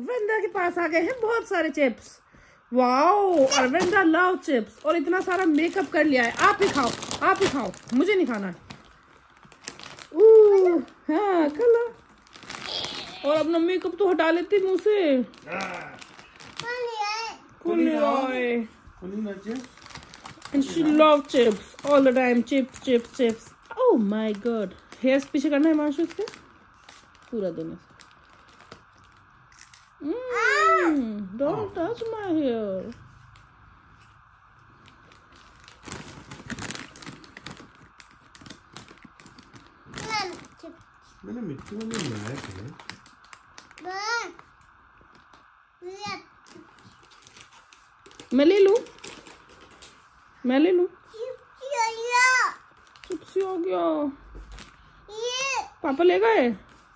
वृंदा के पास आ गए हैं बहुत सारे चिप्स। वाओ, और वृंदा लव चिप्स, और इतना सारा मेकअप कर लिया है। आप ही खाओ, आप ही खाओ, मुझे नहीं खाना। हाँ खा। और अपना मेकअप तो हटा लेती मुंह से। And she loves chips all the time. Chips, chips, chips. Oh my god. Hairs पीछे करना है मांशु इसके पूरा दिन। Don't touch my hair. मैंने मिट्टी में बनाया है। मैं ले लूं, मैं ले लूं। चिप्सी हो गया। पापा ले गए।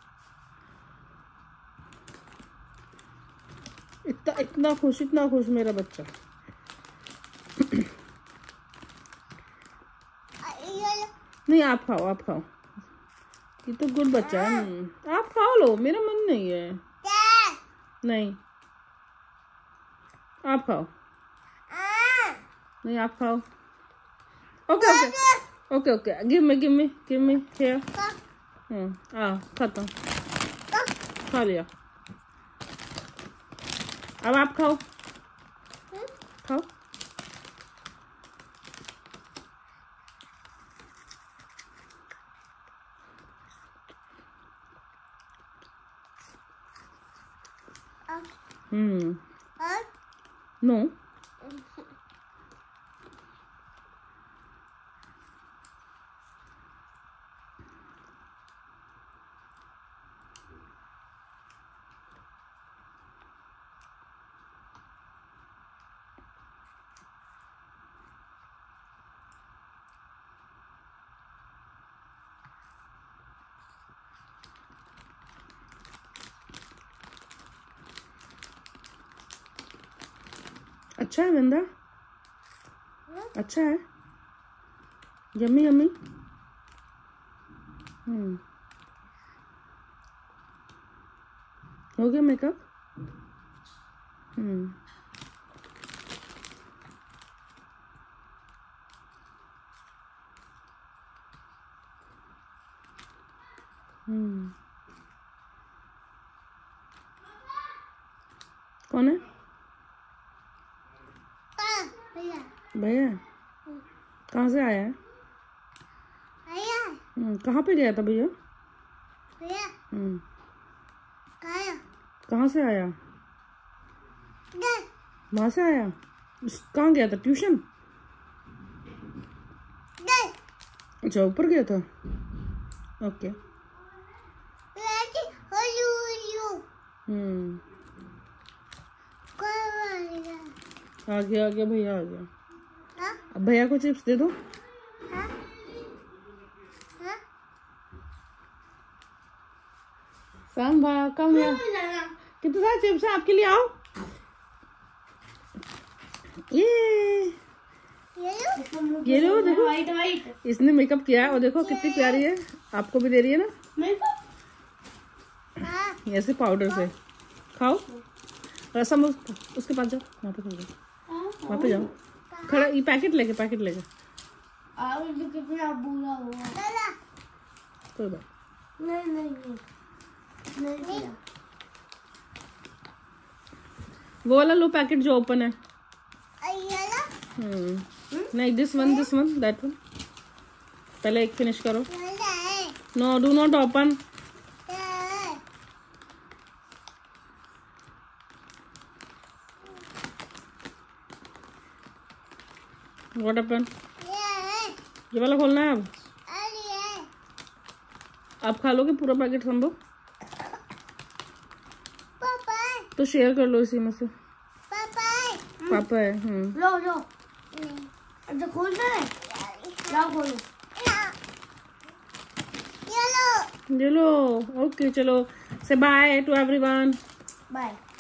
इतना खुश मेरा बच्चा। नहीं, आप खाओ, आप खाओ। ये तो गुड बच्चा है। आप खाओ लो, मेरा मन नहीं है। नहीं, आप खाओ। नहीं, आप खाओ। Okay okay okay okay, give me here. खत्म, खा लिया। अब आप खाओ, खाओ। नो, अच्छा है वृंदा, अच्छा है। Yummy yummy. हो गया मेकअप। कौन है? भैया। कहाँ से आया है? कहाँ पे गया था भैया? कहाँ से आया? वहां से आया। कहाँ गया था? ट्यूशन? अच्छा, ऊपर गया था। ओके। आ गया भैया, आ गया। अब भैया को चिप्स दे दो। संभव कम है। कितने सारे चिप्स हैं आपके लिए? आओ। ये लो, देखो वाइट। इसने मेकअप किया है और देखो कितनी प्यारी है। आपको भी दे रही है ना ऐसे पाउडर से। खाओ। रसम उसके पास जाओ, वहाँ पे जाओ, वहाँ पे जाओ। खड़ा, ये पैकेट लेके कितना बुरा हुआ। कोई बात नहीं। वो वाला लो पैकेट जो ओपन है। नहीं, दिस वन दैट वन। पहले एक फिनिश करो। No, do not open. What happened? ये वाला खोलना है अब। आप खा लोगे पूरा पैकेट संभव? तो शेयर कर लो इसी में से। पापा है। लो अब खोलना है। खोलो। ये लो। ओके, चलो से बाय टू एवरीवन। बाय।